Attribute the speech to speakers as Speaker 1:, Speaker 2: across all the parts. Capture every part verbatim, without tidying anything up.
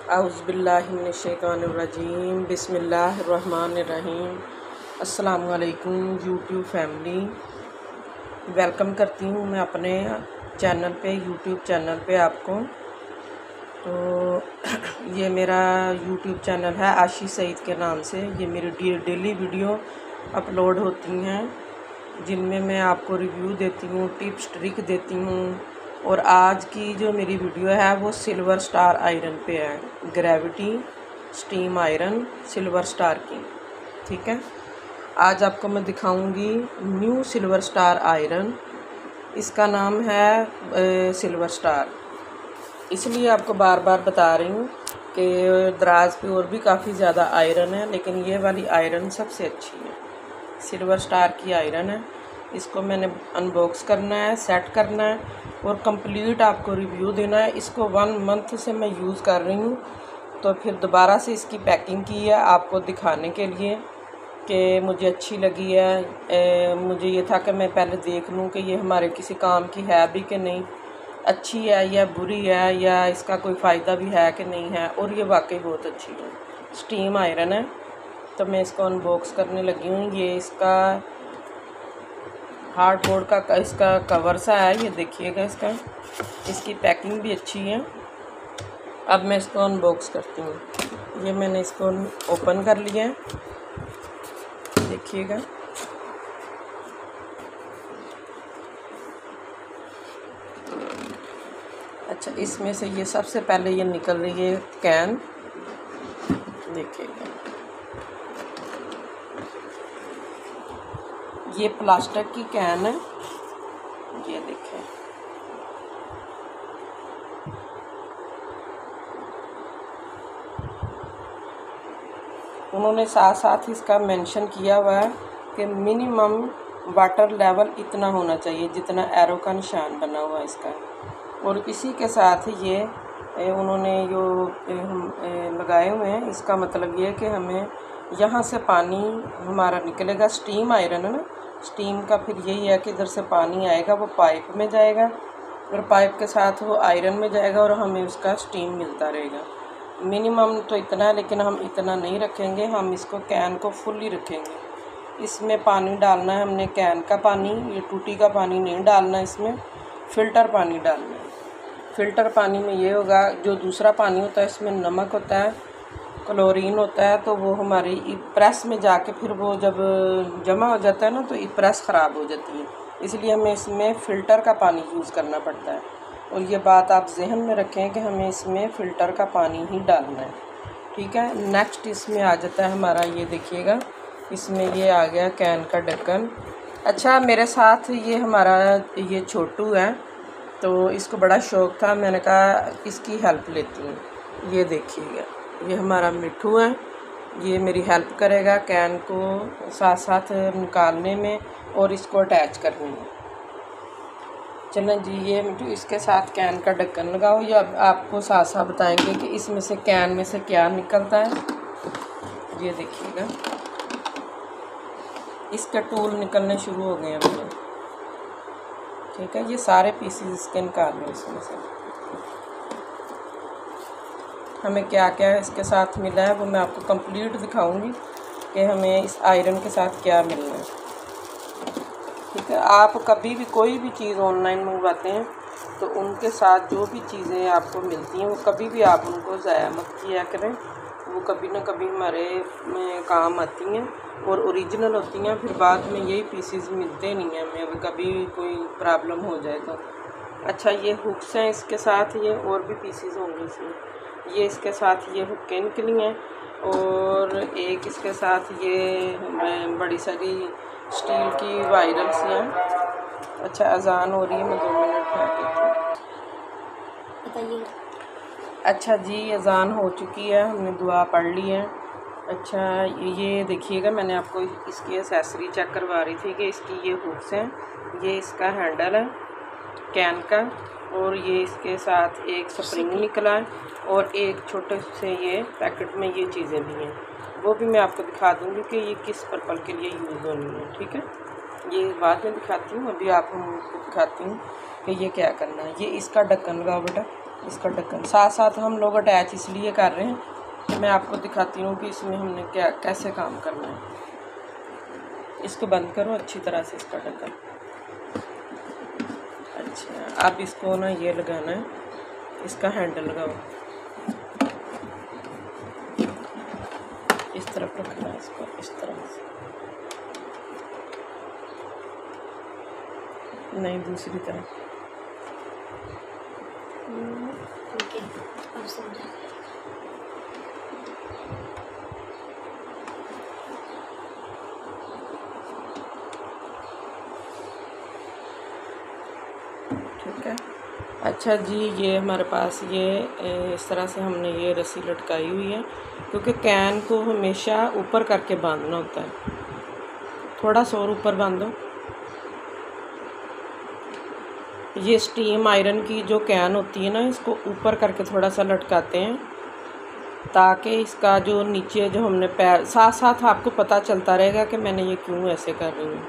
Speaker 1: औज़ुबिल्लाहिमिनश्शैतानिर्रजीम बिस्मिल्लाहिर्रहमानिर्रहीम। अस्सलामु अलैकुम यूट्यूब फैमिली, वेलकम करती हूँ मैं अपने चैनल पे, यूट्यूब चैनल पे आपको। तो ये मेरा यूट्यूब चैनल है आशी सईद के नाम से। ये मेरी डेली वीडियो अपलोड होती हैं जिनमें मैं आपको रिव्यू देती हूँ, टिप्स ट्रिक देती हूँ। और आज की जो मेरी वीडियो है वो सिल्वर स्टार आयरन पे है, gravity steam iron silver star की। ठीक है, आज आपको मैं दिखाऊंगी न्यू सिल्वर स्टार आयरन। इसका नाम है ए, सिल्वर स्टार। इसलिए आपको बार बार बता रही हूँ कि दराज पे और भी काफ़ी ज़्यादा आयरन है, लेकिन ये वाली आयरन सबसे अच्छी है। सिल्वर स्टार की आयरन है। इसको मैंने अनबॉक्स करना है, सेट करना है और कंप्लीट आपको रिव्यू देना है। इसको वन मंथ से मैं यूज़ कर रही हूँ, तो फिर दोबारा से इसकी पैकिंग की है आपको दिखाने के लिए कि मुझे अच्छी लगी है। ए, मुझे ये था कि मैं पहले देख लूँ कि ये हमारे किसी काम की है भी कि नहीं, अच्छी है या बुरी है, या इसका कोई फ़ायदा भी है कि नहीं है। और ये वाकई बहुत अच्छी है, स्टीम आयरन है। तो मैं इसको अनबॉक्स करने लगी हूँ। ये इसका हार्डबोर्ड का इसका कवर सा है, ये देखिएगा। इसका इसकी पैकिंग भी अच्छी है। अब मैं इसको अनबॉक्स करती हूँ। ये मैंने इसको ओपन कर लिया है, देखिएगा। अच्छा, इसमें से ये सबसे पहले ये निकल रही है कैन, देखिएगा। ये प्लास्टिक की कैन है, ये देखें। उन्होंने साथ साथ इसका मेंशन किया हुआ है कि मिनिमम वाटर लेवल इतना होना चाहिए जितना एरो का निशान बना हुआ है इसका। और इसी के साथ ये उन्होंने जो लगाए हुए हैं, इसका मतलब ये है कि हमें यहाँ से पानी हमारा निकलेगा। स्टीम आयरन है ना, स्टीम का फिर यही है कि इधर से पानी आएगा, वो पाइप में जाएगा और पाइप के साथ वो आयरन में जाएगा और हमें उसका स्टीम मिलता रहेगा। मिनिमम तो इतना है, लेकिन हम इतना नहीं रखेंगे, हम इसको कैन को फुल्ली रखेंगे। इसमें पानी डालना है हमने कैन का पानी, ये टूटी का पानी नहीं डालना, इसमें फ़िल्टर पानी डालना है। फ़िल्टर पानी में ये होगा, जो दूसरा पानी होता है इसमें नमक होता है, क्लोरीन होता है, तो वो हमारी प्रेस में जाके फिर वो जब जमा हो जाता है ना, तो प्रेस ख़राब हो जाती है। इसलिए हमें इसमें फ़िल्टर का पानी यूज़ करना पड़ता है। और ये बात आप जहन में रखें कि हमें इसमें फ़िल्टर का पानी ही डालना है। ठीक है, नेक्स्ट इसमें आ जाता है हमारा, ये देखिएगा, इसमें ये आ गया कैन का ढक्कन। अच्छा, मेरे साथ ये हमारा ये छोटू है, तो इसको बड़ा शौक़ था, मैंने कहा इसकी हेल्प लेती हूँ। ये देखिएगा, ये हमारा मिठू है, ये मेरी हेल्प करेगा कैन को साथ साथ निकालने में और इसको अटैच करने में। चलें जी, ये मिठू इसके साथ कैन का ढक्कन लगाओ। या आपको साथ साथ बताएंगे कि इसमें से कैन में से क्या निकलता है। ये देखिएगा, इसके टूल निकलने शुरू हो गए हैं मेरे। ठीक है, ये सारे पीसेस इसके निकाल लो। इसमें से हमें क्या क्या इसके साथ मिला है वो मैं आपको कंप्लीट दिखाऊंगी कि हमें इस आयरन के साथ क्या मिलना है। ठीक है, आप कभी भी कोई भी चीज़ ऑनलाइन मंगवाते हैं तो उनके साथ जो भी चीज़ें आपको मिलती हैं वो कभी भी आप उनको ज़ाया मत किया करें। वो कभी ना कभी हमारे में काम आती हैं और ओरिजिनल होती हैं, फिर बाद में यही पीसेस मिलते नहीं हैं हमें, कभी कोई प्रॉब्लम हो जाए तो। अच्छा, ये हुक्स हैं इसके साथ, ये और भी पीसेस होंगे इसमें। ये इसके साथ ये हुक्कें निकली हैं और एक इसके साथ ये बड़ी सारी स्टील की वायरल्स हैं। अच्छा, अजान हो रही है, मैं दो मिनट बताइए। अच्छा जी, अजान हो चुकी है, हमने दुआ पढ़ ली है। अच्छा, ये देखिएगा, मैंने आपको इसकी एसेसरी चेक करवा रही थी कि इसकी ये हुक्स हैं, ये इसका हैंडल है कैन का, और ये इसके साथ एक स्प्रिंग निकला है और एक छोटे से ये पैकेट में ये चीज़ें भी हैं, वो भी मैं आपको दिखा दूँगी कि ये किस पर्पल के लिए यूज़ होनी है। ठीक है, ये बाद में दिखाती हूँ, अभी आप हमको दिखाती हूँ कि ये क्या करना है। ये इसका ढक्कन लगाओ बेटा, इसका ढक्कन। साथ साथ हम लोग अटैच इसलिए कर रहे हैं कि मैं आपको दिखाती हूँ कि इसमें हमने क्या कैसे काम करना है। इसको बंद करो अच्छी तरह से इसका ढक्कन। अच्छा, अब इसको ना ये लगाना है, इसका हैंडल लगाओ, इस तरफ रखना है इसको, इस तरह से नहीं, दूसरी तरफ।
Speaker 2: ठीक है, अब समझा।
Speaker 1: ठीक है। अच्छा जी, ये हमारे पास ये इस तरह से हमने ये रस्सी लटकाई हुई है, क्योंकि कैन को हमेशा ऊपर करके बांधना होता है। थोड़ा सा और ऊपर बांधो। ये स्टीम आयरन की जो कैन होती है ना, इसको ऊपर करके थोड़ा सा लटकाते हैं ताकि इसका जो नीचे जो हमने पैर, साथ साथ आपको पता चलता रहेगा कि मैंने ये क्यों ऐसे कर रही हूँ।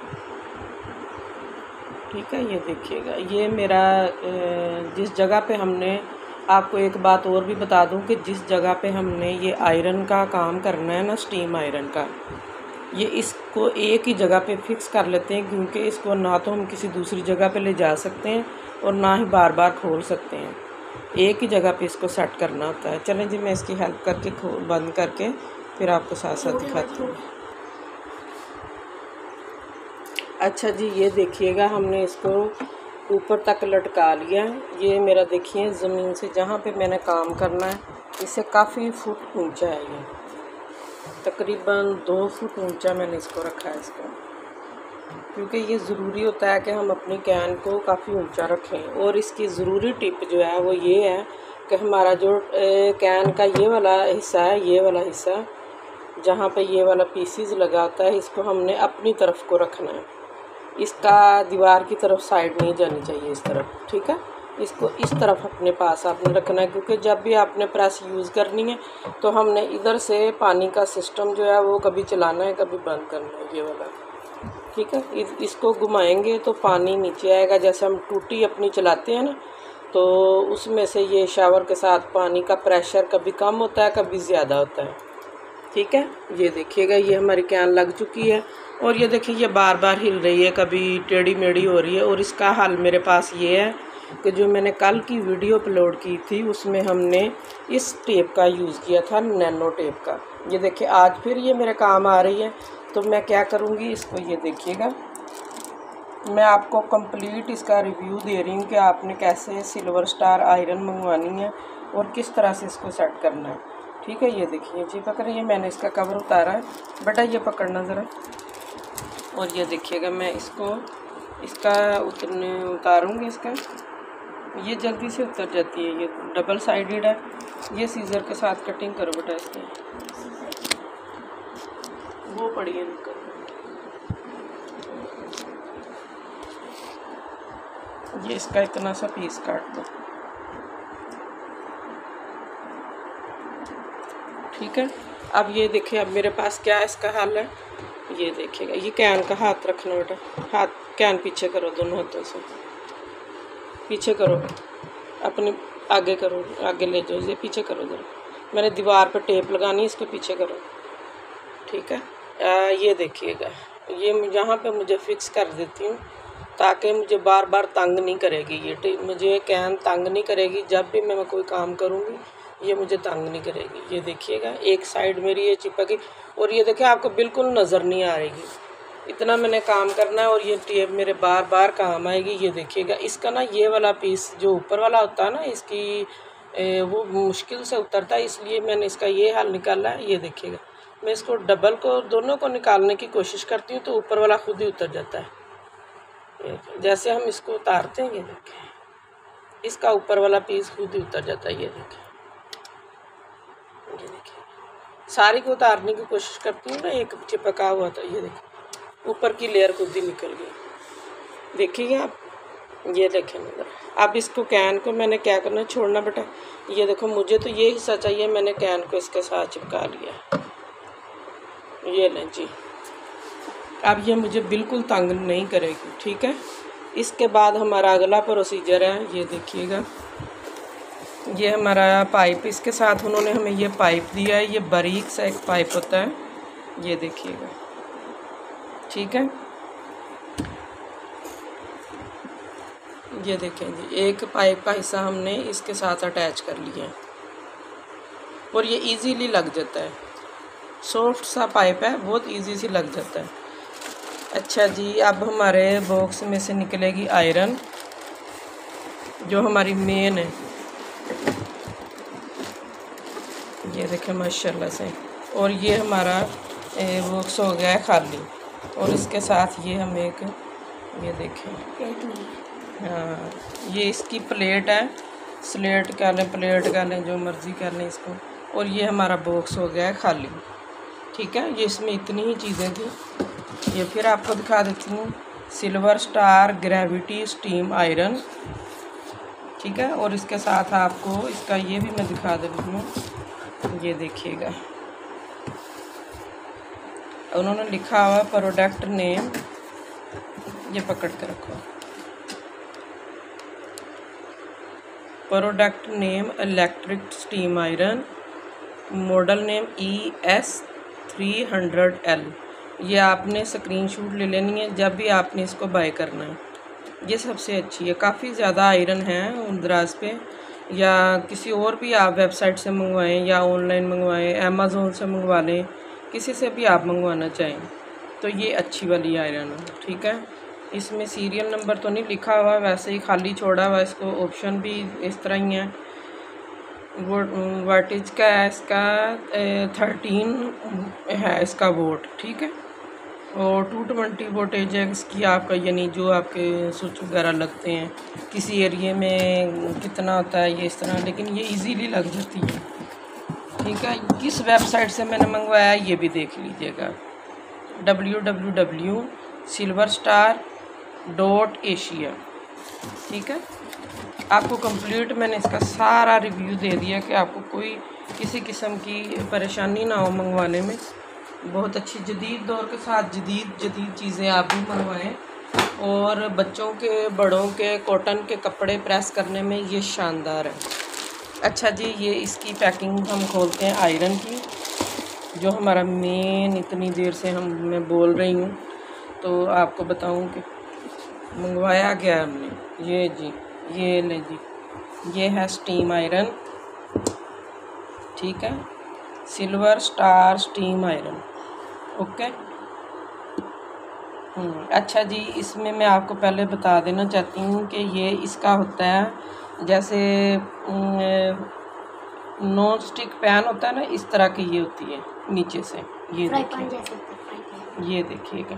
Speaker 1: ठीक है, ये देखिएगा, ये मेरा जिस जगह पे हमने, आपको एक बात और भी बता दूं कि जिस जगह पे हमने ये आयरन का काम करना है ना, स्टीम आयरन का, ये इसको एक ही जगह पे फिक्स कर लेते हैं, क्योंकि इसको ना तो हम किसी दूसरी जगह पे ले जा सकते हैं और ना ही बार बार खोल सकते हैं। एक ही जगह पे इसको सेट करना होता है। चलें जी, मैं इसकी हेल्प करके खोल बंद करके फिर आपको साथ साथ दिखाती हूँ। अच्छा जी, ये देखिएगा, हमने इसको ऊपर तक लटका लिया। ये मेरा देखिए ज़मीन से जहाँ पे मैंने काम करना है इससे काफ़ी फुट ऊंचा है, ये तकरीबन दो फुट ऊंचा मैंने इसको रखा है इसको, क्योंकि ये ज़रूरी होता है कि हम अपनी कैन को काफ़ी ऊंचा रखें। और इसकी ज़रूरी टिप जो है वो ये है कि हमारा जो कैन का ये वाला हिस्सा है, ये वाला हिस्सा जहाँ पे ये वाला पीसीज लगा होता है, इसको हमने अपनी तरफ को रखना है। इसका दीवार की तरफ साइड नहीं जानी चाहिए, इस तरफ। ठीक है, इसको इस तरफ अपने पास आपने रखना है, क्योंकि जब भी आपने प्रेस यूज़ करनी है तो हमने इधर से पानी का सिस्टम जो है वो कभी चलाना है कभी बंद करना है, ये वाला। ठीक है, इसको घुमाएंगे तो पानी नीचे आएगा। जैसे हम टूटी अपनी चलाते हैं ना, तो उसमें से ये शावर के साथ पानी का प्रेशर कभी कम होता है कभी ज़्यादा होता है। ठीक है, ये देखिएगा, ये हमारी कैन लग चुकी है और ये देखिए ये बार बार हिल रही है, कभी टेढ़ी मेढ़ी हो रही है। और इसका हल मेरे पास ये है कि जो मैंने कल की वीडियो अपलोड की थी उसमें हमने इस टेप का यूज़ किया था, नैनो टेप का। ये देखिए आज फिर ये मेरे काम आ रही है, तो मैं क्या करूँगी, इसको ये देखिएगा, मैं आपको कंप्लीट इसका रिव्यू दे रही हूँ कि आपने कैसे सिल्वर स्टार आयरन मंगवानी है और किस तरह से इसको सेट करना है। ठीक है, ये देखिए जी पकड़िए, मैंने इसका कवर उतारा है, बेटा ये पकड़ना ज़रा। और ये देखिएगा, मैं इसको इसका उतरने उतारूँगी, इसका ये जल्दी से उतर जाती है, ये डबल साइडेड है। ये सीज़र के साथ कटिंग करो बेटा इसकी, वो पड़ी है निकल। ये इसका इतना सा पीस काट दो। ठीक है, अब ये देखिए, अब मेरे पास क्या है इसका हल है। ये देखिएगा, ये कैन का हाथ रखना बेटा, हाथ कैन पीछे करो, दोनों हाथों से पीछे करो, अपने आगे करो, आगे ले जाओ, ये पीछे करो जरा। मैंने दीवार पर टेप लगानी है, इसको पीछे करो। ठीक है, आ, ये देखिएगा, ये यहाँ पे मुझे फिक्स कर देती हूँ ताकि मुझे बार बार तंग नहीं करेगी ये टेप, मुझे कैन तंग नहीं करेगी। जब भी मैं कोई काम करूँगी ये मुझे तंग नहीं करेगी। ये देखिएगा, एक साइड मेरी ये चिपकी और ये देखिए आपको बिल्कुल नज़र नहीं आ रही। इतना मैंने काम करना है और ये टेप मेरे बार बार काम आएगी। ये देखिएगा, इसका ना ये वाला पीस जो ऊपर वाला होता है ना, इसकी ए, वो मुश्किल से उतरता है, इसलिए मैंने इसका ये हल निकाला है। ये देखिएगा, मैं इसको डबल को दोनों को निकालने की कोशिश करती हूँ तो ऊपर वाला खुद ही उतर जाता है। जैसे हम इसको उतारते हैं, ये देखें, इसका ऊपर वाला पीस खुद ही उतर जाता है। ये देखें, ये देखिए, सारी को उतारने की कोशिश करती हूँ ना, एक चिपका हुआ था, ये देखिए ऊपर की लेयर खुद ही निकल गई। देखिए आप, ये देखें नज़र। अब इसको कैन को मैंने क्या करना, छोड़ना बेटा। ये देखो, मुझे तो ये हिस्सा चाहिए, मैंने कैन को इसके साथ चिपका लिया। ये लें जी, अब ये मुझे बिल्कुल तंग नहीं करेगी। ठीक है, इसके बाद हमारा अगला प्रोसीजर है, ये देखिएगा, ये हमारा पाइप, इसके साथ उन्होंने हमें ये पाइप दिया है, ये बारीक सा एक पाइप होता है, ये देखिएगा, ठीक है। ये देखें जी, एक पाइप का हिस्सा हमने इसके साथ अटैच कर लिया है और ये इजीली लग जाता है, सॉफ्ट सा पाइप है, बहुत इजी से लग जाता है। अच्छा जी, अब हमारे बॉक्स में से निकलेगी आयरन, जो हमारी मेन है, ये देखें माशाल्लाह से। और ये हमारा बॉक्स हो गया है खाली, और इसके साथ ये हम एक, ये देखें, हाँ, ये इसकी प्लेट है, स्लेट कर लें, प्लेट कर लें, जो मर्ज़ी कर लें इसको। और ये हमारा बॉक्स हो गया है खाली, ठीक है। ये इसमें इतनी ही चीज़ें थी। ये फिर आपको दिखा देती हूँ, silver star gravity steam iron, ठीक है। और इसके साथ आपको इसका ये भी मैं दिखा देती हूँ, ये देखिएगा, उन्होंने लिखा हुआ प्रोडक्ट नेम, ये पकड़ के रखो, product name electric steam iron, model name E S three hundred L. ये आपने स्क्रीनशॉट ले लेनी है जब भी आपने इसको बाय करना है। ये सबसे अच्छी है, काफ़ी ज़्यादा आयरन है दराज पे, या किसी और भी आप वेबसाइट से मंगवाएं या ऑनलाइन मंगवाएं, अमेज़ोन से मंगवा लें, किसी से भी आप मंगवाना चाहें तो ये अच्छी वाली आयरन है, ठीक है। इसमें सीरियल नंबर तो नहीं लिखा हुआ, वैसे ही खाली छोड़ा हुआ, इसको ऑप्शन भी इस तरह ही है। वो वाटेज का है इसका थर्टीन है इसका वोट, ठीक है। और टू ट्वेंटी वोटेज है इसकी आपका, यानी जो आपके स्विच वगैरह लगते हैं, किसी एरिए में कितना होता है ये इस तरह, लेकिन ये इजीली लग जाती है, ठीक है। किस वेबसाइट से मैंने मंगवाया ये भी देख लीजिएगा, W W W silver star dot Asia, ठीक है। आपको कंप्लीट मैंने इसका सारा रिव्यू दे दिया कि आपको कोई किसी किस्म की परेशानी ना हो मंगवाने में। बहुत अच्छी जदीद दौर के साथ जदीद जदीद चीज़ें आप भी मंगवाएं, और बच्चों के बड़ों के कॉटन के कपड़े प्रेस करने में ये शानदार है। अच्छा जी, ये इसकी पैकिंग हम खोलते हैं आयरन की, जो हमारा मेन इतनी देर से हम मैं बोल रही हूँ, तो आपको बताऊँ कि मंगवाया गया हमने, ये जी, ये ले जी, ये है स्टीम आयरन, ठीक है, silver star steam iron, okay. अच्छा जी, इसमें मैं आपको पहले बता देना चाहती हूँ कि ये इसका होता है जैसे नॉन स्टिक पैन होता है ना, इस तरह की ये होती है नीचे से, ये देखिए, ये देखिएगा।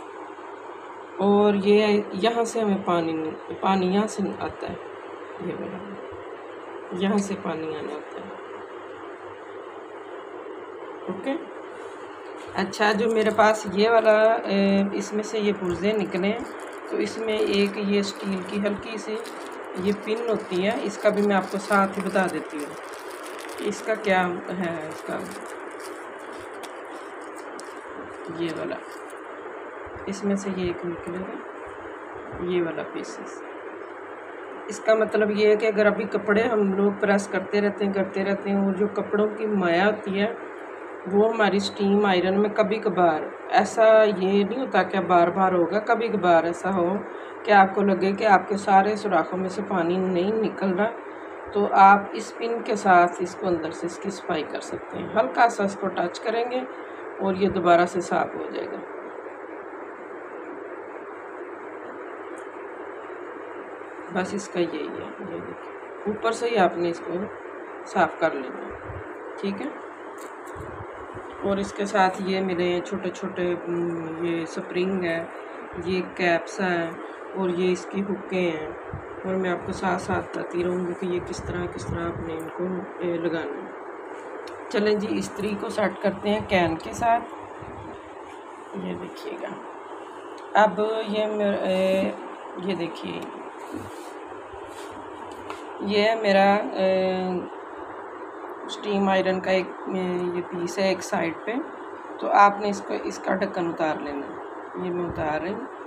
Speaker 1: और ये यहाँ से हमें पानी पानी यहाँ से आता है, ये वाला यहाँ से पानी आना होता है, ओके। अच्छा, जो मेरे पास ये वाला इसमें से ये पुर्जे निकले, तो इसमें एक ये स्टील की हल्की सी ये पिन होती है, इसका भी मैं आपको साथ ही बता देती हूँ इसका क्या है। इसका ये वाला, इसमें से ये एक निकलेगा, ये वाला पीसेस, इसका मतलब ये है कि अगर अभी कपड़े हम लोग प्रेस करते रहते हैं करते रहते हैं और जो कपड़ों की माया होती है वो हमारी स्टीम आयरन में कभी कभार, ऐसा ये नहीं होता कि बार बार होगा, कभी कभार ऐसा हो कि आपको लगे कि आपके सारे सुराखों में से पानी नहीं निकल रहा, तो आप इस पिन के साथ इसको अंदर से इसकी सफाई कर सकते हैं। हल्का सा इसको टच करेंगे और ये दोबारा से साफ हो जाएगा। बस इसका यही है, ये देखिए, ऊपर से ही आपने इसको साफ कर लेना, ठीक है। और इसके साथ ये मिले हैं छोटे छोटे ये स्प्रिंग है, ये कैप्स हैं, और ये इसकी हुक्के हैं, और मैं आपको साथ साथ बताती रहूँगी कि ये किस तरह किस तरह आपने इनको लगाना है। चलें जी, इस्त्री को सेट करते हैं कैन के साथ, ये देखिएगा। अब ये मेरे ये देखिए, ये है मेरा स्टीम आयरन का एक ये पीस है एक साइड पे, तो आपने इसको इसका ढक्कन उतार लेना। ये मैं उतार रही हूँ,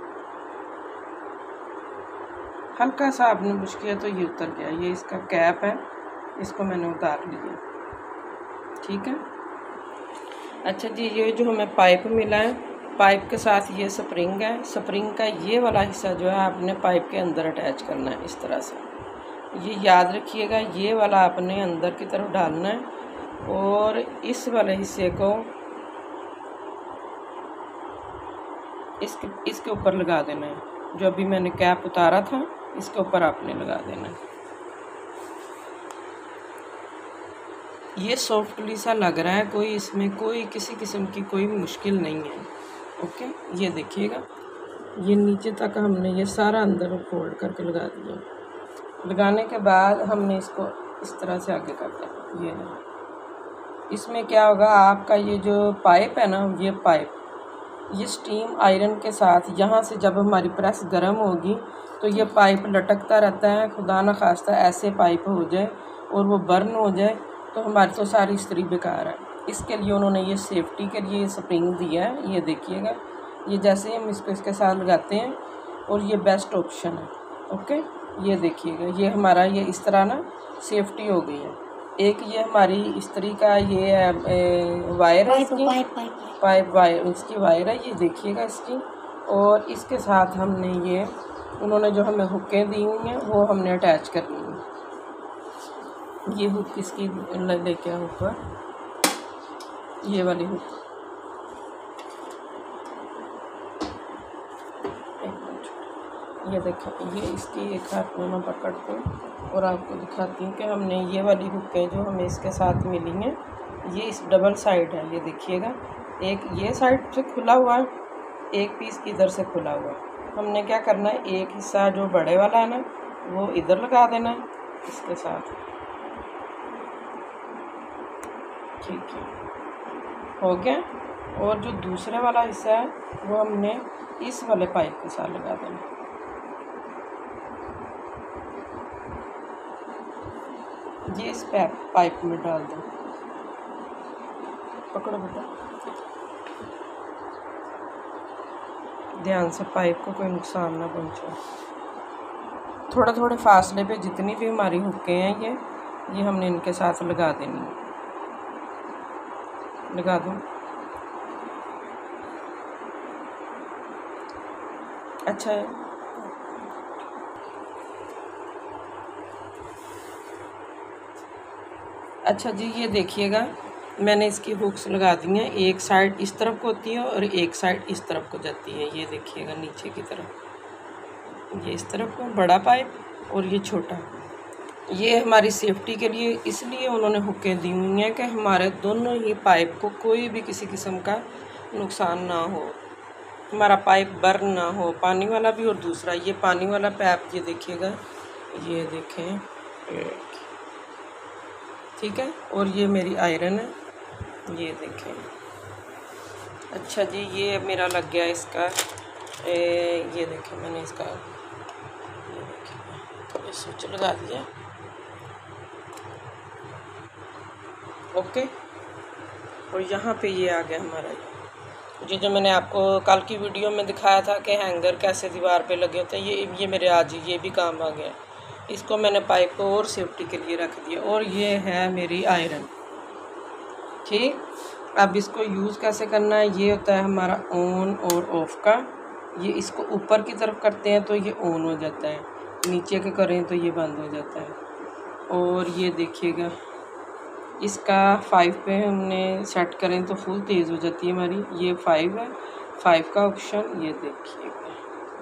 Speaker 1: हल्का सा आपने पुश किया तो ये उतर गया। ये इसका कैप है, इसको मैंने उतार लिया। ठीक है। अच्छा जी, ये जो हमें पाइप मिला है, पाइप के साथ ये स्प्रिंग है। स्प्रिंग का ये वाला हिस्सा जो है आपने पाइप के अंदर अटैच करना है इस तरह से। ये याद रखिएगा, ये वाला आपने अंदर की तरफ डालना है और इस वाले हिस्से को इसके इसके ऊपर लगा देना है। जो अभी मैंने कैप उतारा था इसके ऊपर आपने लगा देना है। ये सॉफ्टली सा लग रहा है, कोई इसमें कोई किसी किस्म की कोई मुश्किल नहीं है। ओके, ये देखिएगा, ये नीचे तक हमने ये सारा अंदर फोल्ड करके लगा दिया। लगाने के बाद हमने इसको इस तरह से आगे कर देना। ये है, इसमें क्या होगा, आपका ये जो पाइप है ना, ये पाइप ये स्टीम आयरन के साथ यहाँ से जब हमारी प्रेस गर्म होगी तो ये पाइप लटकता रहता है। खुदा न खास्ता ऐसे पाइप हो जाए और वो बर्न हो जाए तो हमारी तो सारी इस्त्री बेकार है। इसके लिए उन्होंने ये सेफ्टी के लिए स्प्रिंग दिया है। ये देखिएगा, ये जैसे हम इसको इसके साथ लगाते हैं और ये बेस्ट ऑप्शन है। ओके, ये देखिएगा, ये हमारा ये इस तरह ना सेफ्टी हो गई है। एक ये हमारी इस्त्री का ये है वायर है, इसकी
Speaker 2: पाइप पाइप
Speaker 1: पाइप वायर इसकी वायर है, ये देखिएगा इसकी। और इसके साथ हमने ये उन्होंने जो हमें हुकें दी हुई हैं वो हमने अटैच करनी है। ये हुक इसकी लेके आओ ऊपर, ये वाली हुक। ये देखें, ये इसकी एक हाथ में मैं पकड़ती हूँ और आपको दिखाती हूँ कि हमने ये वाली हुकें जो हमें इसके साथ मिली हैं, ये इस डबल साइड है। ये देखिएगा, एक ये साइड से खुला हुआ है, एक पीस इधर से खुला हुआ है। हमने क्या करना है, एक हिस्सा जो बड़े वाला है ना वो इधर लगा देना है इसके साथ। ठीक है, हो गया। और जो दूसरे वाला हिस्सा है वो हमने इस वाले पाइप के साथ लगा देना। ये इस पाइप में डाल दो, पकड़ो बेटा, ध्यान से, पाइप को कोई नुकसान ना पहुंचे। थोड़े थोड़े फासले पे जितनी भी हमारी हुक्के हैं ये ये हमने इनके साथ लगा देनी है। लगा दो। अच्छा है। अच्छा जी, ये देखिएगा, मैंने इसकी हुक्स लगा दी हैं। एक साइड इस तरफ को होती है और एक साइड इस तरफ को जाती है। ये देखिएगा नीचे की तरफ, ये इस तरफ को बड़ा पाइप और ये छोटा। ये हमारी सेफ्टी के लिए इसलिए उन्होंने हुक्कें दी हुई हैं कि हमारे दोनों ही पाइप को कोई भी किसी किस्म का नुकसान ना हो, हमारा पाइप बर्न ना हो, पानी वाला भी और दूसरा ये पानी वाला पाइप। ये देखिएगा, ये देखें, ठीक है। और ये मेरी आयरन है, ये देखें। अच्छा जी, ये मेरा लग गया इसका ए, ये देखें, मैंने इसका ये देखिए ये स्विच लगा दिया। ओके, और यहाँ पे ये आ गया हमारा ये जो मैंने आपको कल की वीडियो में दिखाया था कि हैंगर कैसे दीवार पे लगे होते हैं, ये ये मेरे आज ये भी काम आ गया। इसको मैंने पाइप को और सेफ्टी के लिए रख दिया। और ये है मेरी आयरन। ठीक, अब इसको यूज़ कैसे करना है, ये होता है हमारा ऑन और ऑफ का। ये इसको ऊपर की तरफ करते हैं तो ये ऑन हो जाता है, नीचे के करें तो ये बंद हो जाता है। और ये देखिएगा, इसका फाइव पे हमने सेट करें तो फुल तेज़ हो जाती है हमारी। ये फाइव है, फाइव का ऑप्शन ये देखिएगा।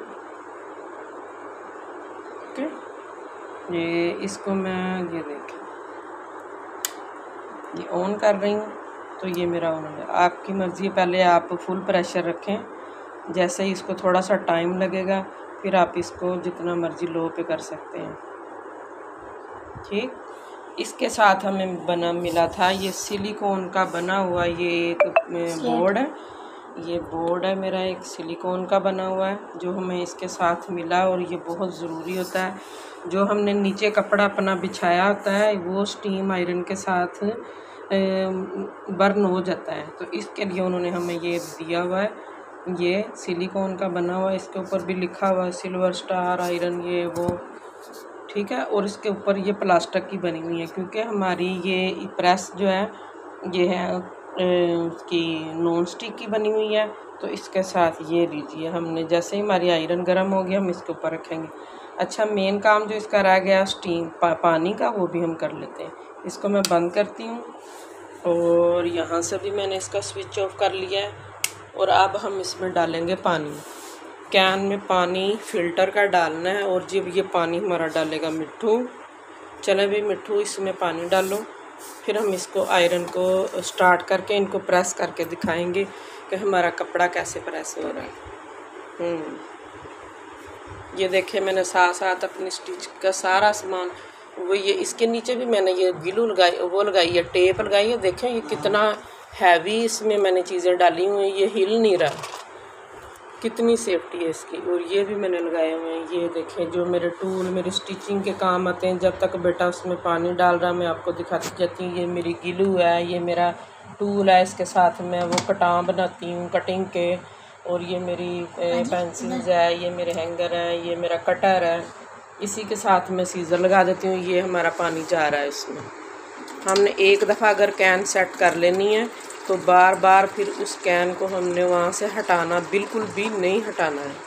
Speaker 1: ओके, ये इसको मैं ये देखें ये ऑन कर रही हूँ तो ये मेरा ऑन है। आपकी मर्ज़ी, पहले आप फुल प्रेशर रखें, जैसे ही इसको थोड़ा सा टाइम लगेगा फिर आप इसको जितना मर्ज़ी लो पे कर सकते हैं। ठीक, इसके साथ हमें बना मिला था ये सिलिकॉन का बना हुआ ये एक बोर्ड है। ये बोर्ड है मेरा एक सिलिकॉन का बना हुआ है जो हमें इसके साथ मिला। और ये बहुत ज़रूरी होता है, जो हमने नीचे कपड़ा अपना बिछाया होता है वो स्टीम आयरन के साथ बर्न हो जाता है। तो इसके लिए उन्होंने हमें ये दिया हुआ है, ये सिलिकॉन का बना हुआ है। इसके ऊपर भी लिखा हुआ है सिल्वर स्टार आयरन, ये वो ठीक है। और इसके ऊपर ये प्लास्टिक की बनी हुई है, क्योंकि हमारी ये प्रेस जो है ये है उसकी नॉन स्टिक की बनी हुई है। तो इसके साथ ये लीजिए, हमने जैसे ही हमारी आयरन गर्म हो गया हम इसके ऊपर रखेंगे। अच्छा, मेन काम जो इसका रह गया स्टीम पा, पानी का, वो भी हम कर लेते हैं। इसको मैं बंद करती हूँ और यहाँ से भी मैंने इसका स्विच ऑफ कर लिया है। और अब हम इसमें डालेंगे पानी। कैन में पानी फ़िल्टर का डालना है। और जब ये पानी हमारा डालेगा मिट्ठू, चले भी मिट्ठू इसमें पानी डालो। फिर हम इसको आयरन को स्टार्ट करके इनको प्रेस करके दिखाएंगे कि हमारा कपड़ा कैसे प्रेस हो रहा है। ये देखिए, मैंने साथ साथ अपनी स्टिच का सारा सामान, वो ये इसके नीचे भी मैंने ये ग्लू लगाई, वो लगाई है, टेप लगाई है। देखें ये कितना हैवी इसमें मैंने चीज़ें डाली हुई हैं, ये हिल नहीं रहा, कितनी सेफ्टी है इसकी। और ये भी मैंने लगाए हुए हैं। ये देखें, जो मेरे टूल मेरे स्टिचिंग के काम आते हैं, जब तक बेटा उसमें पानी डाल रहा मैं आपको दिखाती जाती हूँ। ये मेरी ग्लू है, ये मेरा टूल है, इसके साथ मैं वो कटां बनाती हूँ कटिंग के। और ये मेरी पेंसिल्स है, ये मेरे हैंगर है, ये मेरा कटर है। इसी के साथ मैं सीज़र लगा देती हूँ। ये हमारा पानी जा रहा है इसमें। हमने एक दफ़ा अगर कैन सेट कर लेनी है तो बार बार फिर उस कैन को हमने वहाँ से हटाना बिल्कुल भी नहीं हटाना है।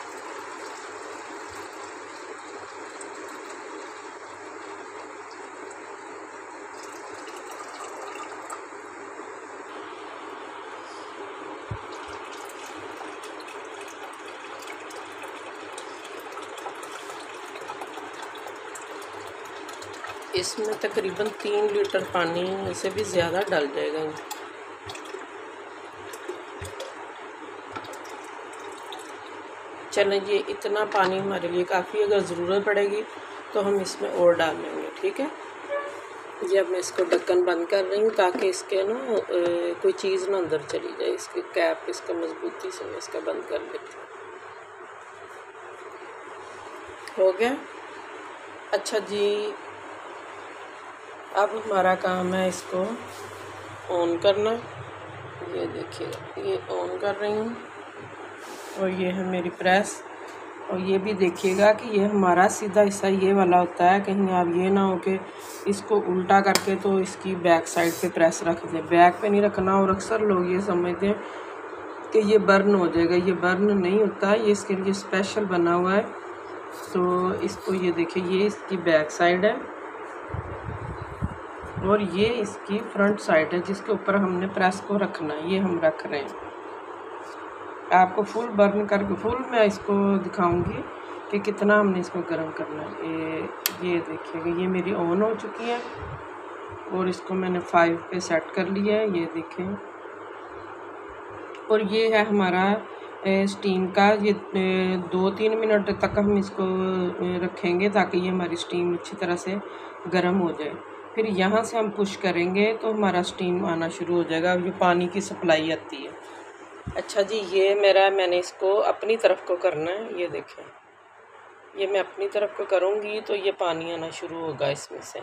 Speaker 1: इसमें तकरीबन तीन लीटर पानी से भी ज़्यादा डल जाएगा। चलें, ये इतना पानी हमारे लिए काफ़ी, अगर ज़रूरत पड़ेगी तो हम इसमें और डाल लेंगे। ठीक है। ये अब मैं इसको ढक्कन बंद कर रही हूँ ताकि इसके ना कोई चीज़ ना अंदर चली जाए। इसकी कैप इसका मजबूती से मैं इसका बंद कर लेती हूँ। हो गया। अच्छा जी, अब हमारा काम है इसको ऑन करना। ये देखिएगा, ये ऑन कर रही हूँ और ये है मेरी प्रेस। और ये भी देखिएगा कि ये हमारा सीधा हिस्सा ये वाला होता है, कहीं आप ये ना हो कि इसको उल्टा करके तो इसकी बैक साइड पे प्रेस रख दें। बैक पे नहीं रखना। और अक्सर लोग ये समझते हैं कि ये बर्न हो जाएगा, ये बर्न नहीं होता, ये इसके लिए स्पेशल बना हुआ है। तो इसको ये देखिए, ये इसकी बैक साइड है और ये इसकी फ्रंट साइड है जिसके ऊपर हमने प्रेस को रखना है। ये हम रख रहे हैं। आपको फुल बर्न करके फुल मैं इसको दिखाऊंगी कि कितना हमने इसको गर्म करना है। ये ये देखिएगा, ये मेरी ऑन हो चुकी है और इसको मैंने फाइव पे सेट कर लिया है। ये देखें। और ये है हमारा स्टीम का। ये दो तीन मिनट तक हम इसको रखेंगे ताकि ये हमारी स्टीम अच्छी तरह से गर्म हो जाए। फिर यहाँ से हम पुश करेंगे तो हमारा स्टीम आना शुरू हो जाएगा। ये पानी की सप्लाई आती है। अच्छा जी, ये मेरा मैंने इसको अपनी तरफ को करना है। ये देखें, ये मैं अपनी तरफ को करूँगी तो ये पानी आना शुरू होगा इसमें से।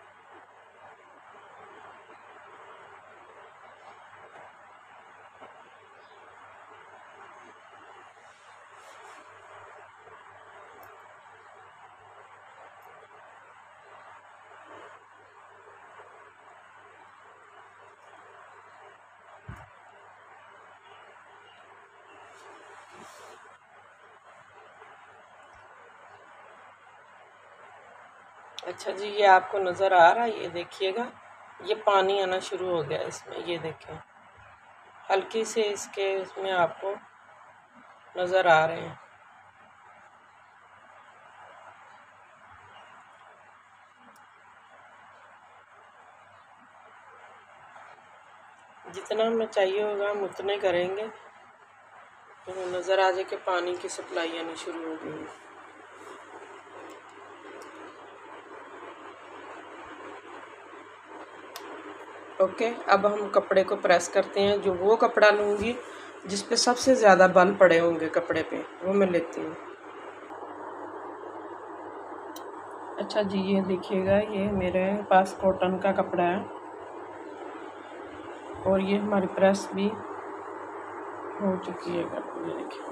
Speaker 1: अच्छा जी, ये आपको नज़र आ रहा है? ये देखिएगा, ये पानी आना शुरू हो गया इसमें। ये देखें, हल्की से इसके इसमें आपको नज़र आ रहे हैं। जितना हमें चाहिए होगा हम उतने करेंगे तो हमें नज़र आ जाए कि पानी की सप्लाई आनी शुरू हो गई है। ओके, अब हम कपड़े को प्रेस करते हैं। जो वो कपड़ा लूँगी जिस पे सबसे ज़्यादा बल पड़े होंगे कपड़े पे, वो मैं लेती हूँ। अच्छा जी, ये देखिएगा, ये मेरे पास कॉटन का कपड़ा है और ये हमारी प्रेस भी हो चुकी है। ये देखिए,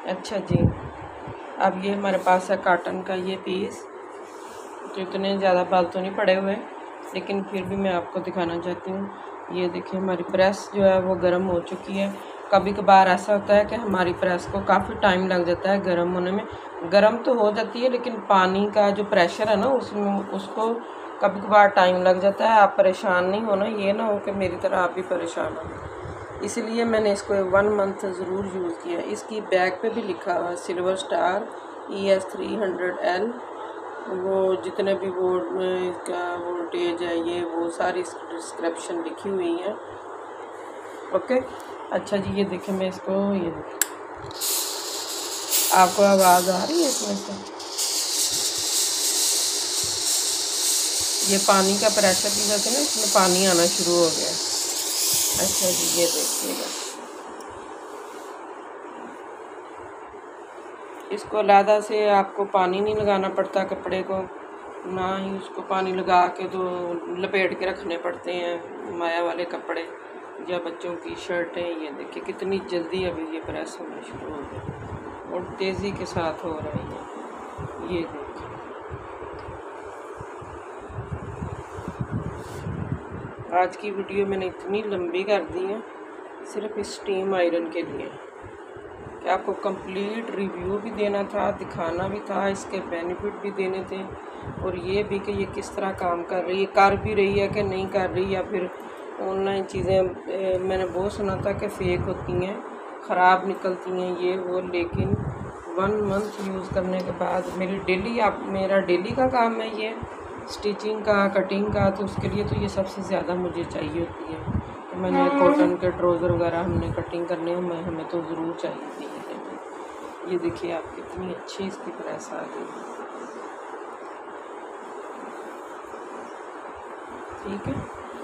Speaker 1: अच्छा जी, अब ये हमारे पास है कॉटन का ये पीस, तो इतने ज़्यादा बाल तो नहीं पड़े हुए, लेकिन फिर भी मैं आपको दिखाना चाहती हूँ। ये देखिए हमारी प्रेस जो है वो गर्म हो चुकी है। कभी कभार ऐसा होता है कि हमारी प्रेस को काफ़ी टाइम लग जाता है गर्म होने में। गर्म तो हो जाती है, लेकिन पानी का जो प्रेशर है ना उसमें उसको कभी कभार टाइम लग जाता है। आप परेशान नहीं होना, ये ना हो कि मेरी तरह आप भी परेशान हो। इसलिए मैंने इसको वन मंथ ज़रूर यूज़ किया। इसकी बैग पे भी लिखा हुआ है silver star E S three hundred L. वो जितने भी वो इसका वोल्टेज है ये वो सारी डिस्क्रिप्शन लिखी हुई है। ओके, अच्छा जी, ये देखें मैं इसको, ये देखें आपको आवाज़ आ रही है इसमें से, ये पानी का प्रेशर की वजह से ना इसमें पानी आना शुरू हो गया। अच्छा जी, ये देखिएगा, इसको अलहदा से आपको पानी नहीं लगाना पड़ता कपड़े को, ना ही उसको पानी लगा के तो लपेट के रखने पड़ते हैं माया वाले कपड़े या बच्चों की शर्टें। ये देखिए कितनी जल्दी अभी ये प्रेस होना शुरू हो गया और तेज़ी के साथ हो रहा है। ये देखिए आज की वीडियो मैंने इतनी लंबी कर दी है सिर्फ इस स्टीम आयरन के लिए कि आपको कंप्लीट रिव्यू भी देना था, दिखाना भी था, इसके बेनिफिट भी देने थे, और ये भी कि ये किस तरह काम कर रही है, कर भी रही है कि नहीं कर रही, या फिर ऑनलाइन चीज़ें मैंने बहुत सुना था कि फ़ेक होती हैं, ख़राब निकलती हैं ये वो। लेकिन वन मंथ यूज़ करने के बाद मेरी डेली आप मेरा डेली का काम है ये स्टिचिंग का, कटिंग का, तो उसके लिए तो ये सबसे ज़्यादा मुझे चाहिए होती है। तो मैंने कॉटन के ट्राउज़र वगैरह हमने कटिंग करने में हमें तो ज़रूर चाहिए थी। ये देखिए आप कितनी अच्छी इसकी प्रेस आ गई, ठीक है।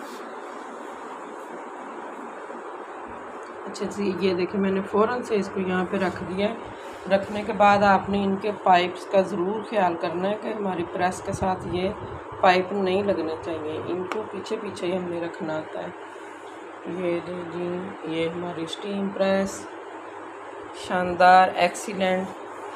Speaker 1: अच्छा जी, ये देखिए मैंने फ़ौरन से इसको यहाँ पे रख दिया है। रखने के बाद आपने इनके पाइप्स का ज़रूर ख्याल करना है कि हमारी प्रेस के साथ ये पाइप नहीं लगने चाहिए, इनको पीछे पीछे ही हमने रखना होता है। ये जी, ये हमारी स्टीम प्रेस शानदार, एक्सीलेंट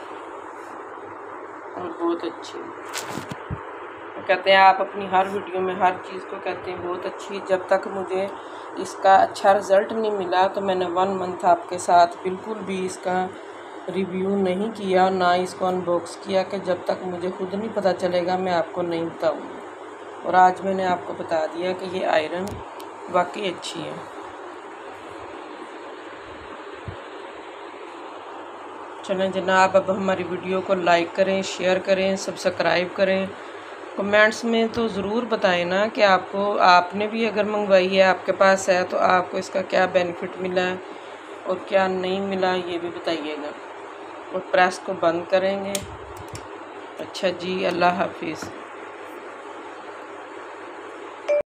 Speaker 1: और बहुत अच्छी। तो कहते हैं आप अपनी हर वीडियो में हर चीज़ को कहते हैं बहुत अच्छी। जब तक मुझे इसका अच्छा रिज़ल्ट नहीं मिला तो मैंने वन मंथ आपके साथ बिल्कुल भी इसका रिव्यू नहीं किया, ना इसको अनबॉक्स किया, कि जब तक मुझे खुद नहीं पता चलेगा मैं आपको नहीं बताऊँगी। और आज मैंने आपको बता दिया कि ये आयरन वाकई अच्छी है। चलें जनाब, अब हमारी वीडियो को लाइक करें, शेयर करें, सब्सक्राइब करें। कमेंट्स में तो ज़रूर बताएं ना कि आपको आपने भी अगर मंगवाई है, आपके पास है, तो आपको इसका क्या बेनिफिट मिला है और क्या नहीं मिला, ये भी बताइएगा। और प्रेस को बंद करेंगे। अच्छा जी, अल्लाह हाफिज़।